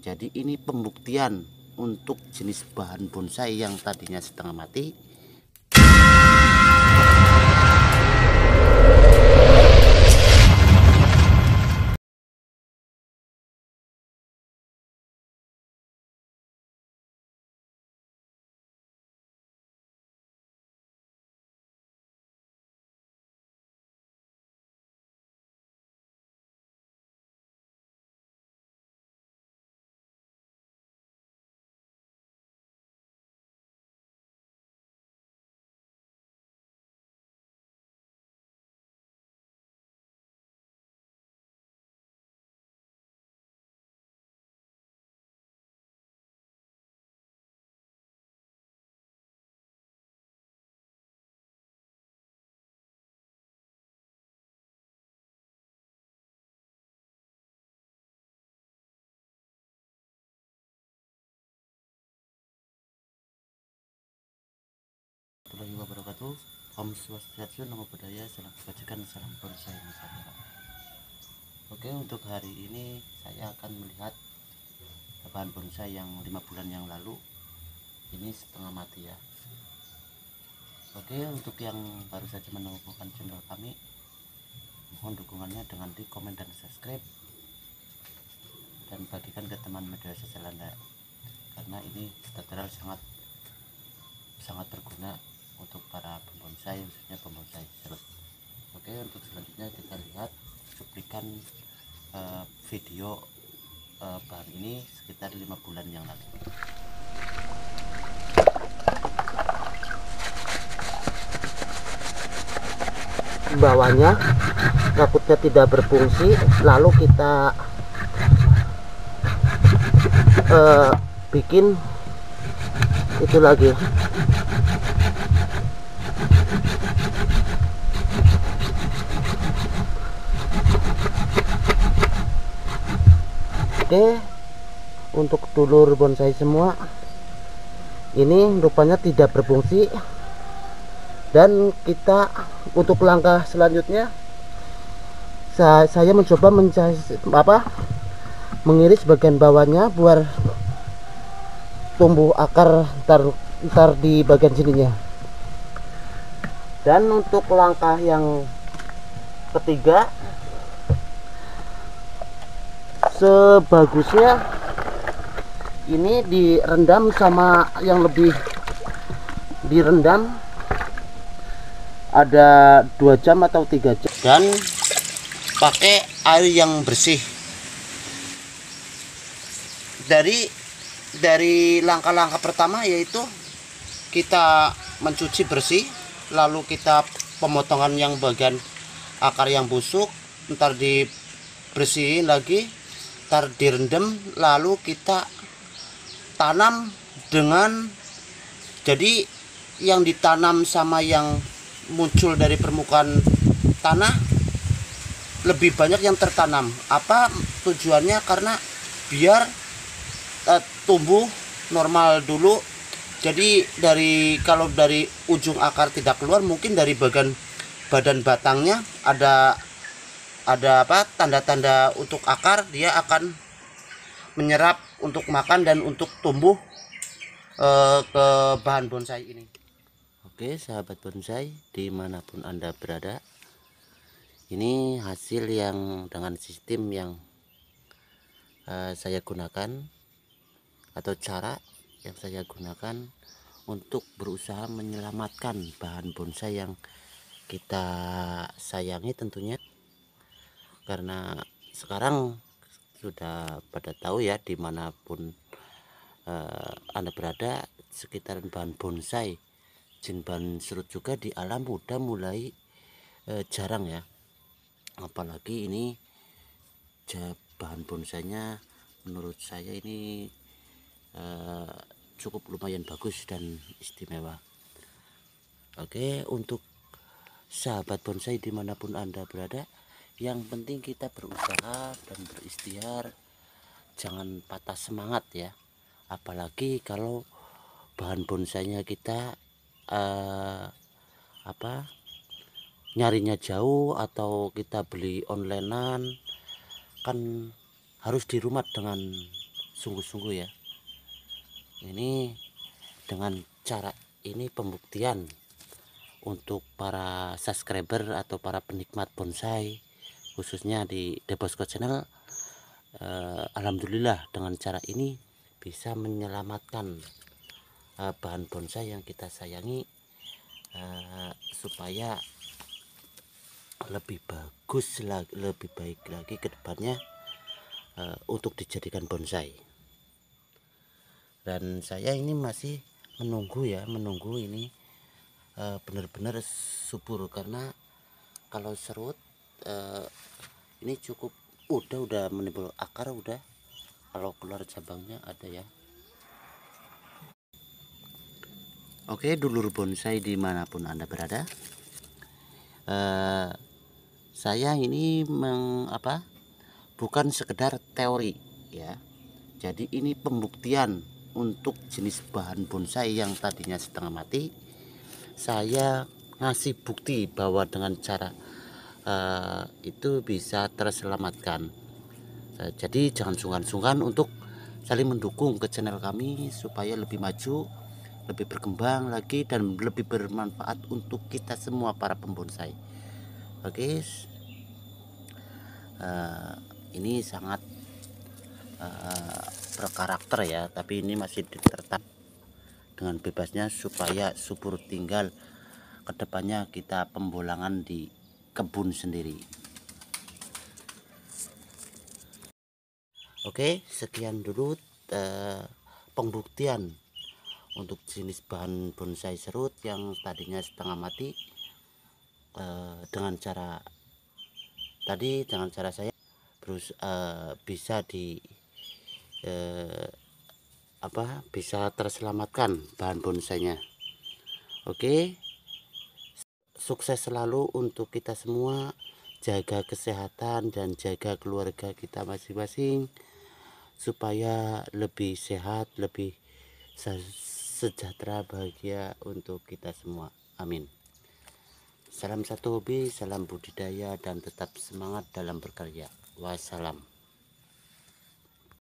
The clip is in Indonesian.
Jadi ini pembuktian untuk jenis bahan bonsai yang tadinya setengah mati. Warahmatullahi wabarakatuh. Om Swastiastu, Namo Buddhaya, salam kebajikan, salam bonsai Nusantara. Oke, untuk hari ini saya akan melihat bahan bonsai yang 5 bulan yang lalu. Ini setengah mati ya. Oke, untuk yang baru saja menemukan channel kami, mohon dukungannya dengan di komen dan subscribe, dan bagikan ke teman media sosial Anda, karena ini tutorial sangat berguna untuk para pembonsai, khususnya pembonsai serut. Oke, untuk selanjutnya kita lihat cuplikan video bahan ini sekitar 5 bulan yang lalu. Bawahnya takutnya tidak berfungsi, lalu kita bikin itu lagi. Oke, untuk dulur bonsai semua, ini rupanya tidak berfungsi, dan kita untuk langkah selanjutnya saya mencoba mengiris bagian bawahnya biar tumbuh akar ntar di bagian sininya. Dan untuk langkah yang ketiga, sebagusnya ini direndam sama yang lebih direndam, ada 2 jam atau 3 jam, Dan pakai air yang bersih. Dari langkah-langkah pertama yaitu kita mencuci bersih, lalu kita pemotongan yang bagian akar yang busuk, ntar dibersihin lagi, ntar direndam, lalu kita tanam dengan, jadi yang ditanam sama yang muncul dari permukaan tanah lebih banyak yang tertanam. Apa tujuannya? Karena biar tumbuh normal dulu. Jadi kalau dari ujung akar tidak keluar, mungkin dari badan batangnya ada tanda-tanda untuk akar, dia akan menyerap untuk makan dan untuk tumbuh ke bahan bonsai ini. Oke, sahabat bonsai dimanapun Anda berada, ini hasil yang dengan sistem yang saya gunakan, atau cara yang saya gunakan untuk berusaha menyelamatkan bahan bonsai yang kita sayangi tentunya. Karena sekarang sudah pada tahu ya, dimanapun Anda berada, sekitaran bahan bonsai, jin bahan serut juga di alam udah mulai jarang ya. Apalagi ini bahan bonsainya menurut saya ini cukup lumayan bagus dan istimewa. Oke, untuk sahabat bonsai dimanapun Anda berada, yang penting kita berusaha dan berikhtiar, jangan patah semangat ya. Apalagi kalau bahan bonsainya kita nyarinya jauh, atau kita beli onlinean, kan harus dirumat dengan sungguh-sungguh ya. Ini dengan cara ini pembuktian untuk para subscriber atau para penikmat bonsai khususnya di The Bosco Channel. Alhamdulillah dengan cara ini bisa menyelamatkan bahan bonsai yang kita sayangi, supaya lebih bagus lagi, lebih baik lagi ke depannya untuk dijadikan bonsai. Dan saya ini masih menunggu ini benar-benar subur, karena kalau serut ini cukup udah menimbul akar, udah kalau keluar cabangnya ada ya. Oke, dulur bonsai dimanapun Anda berada, saya ini bukan sekedar teori ya, jadi ini pembuktian untuk jenis bahan bonsai yang tadinya setengah mati. Saya ngasih bukti bahwa dengan cara itu bisa terselamatkan. Jadi jangan sungkan-sungkan untuk saling mendukung ke channel kami supaya lebih maju, lebih berkembang lagi, dan lebih bermanfaat untuk kita semua para pembonsai. Oke, ini sangat berkarakter ya, tapi ini masih tetap dengan bebasnya supaya subur, tinggal kedepannya kita pembolangan di kebun sendiri. Oke, sekian dulu pembuktian untuk jenis bahan bonsai serut yang tadinya setengah mati, dengan cara saya bisa bisa terselamatkan bahan bonsainya. Oke, sukses selalu untuk kita semua, jaga kesehatan dan jaga keluarga kita masing-masing supaya lebih sehat, lebih sejahtera, bahagia untuk kita semua. Amin. Salam satu hobi, salam budidaya, dan tetap semangat dalam berkarya. Wassalam.